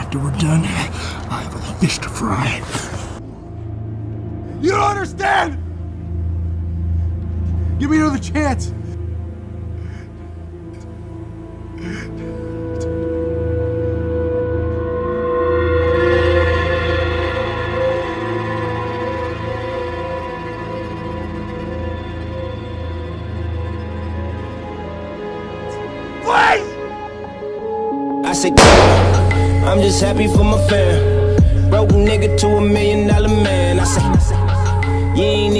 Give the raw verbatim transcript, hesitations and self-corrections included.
After we're done, I have a fish to fry. You don't understand! Give me another chance! I say, I'm just happy for my fam. Broke nigga to a million dollar man. I say, you ain't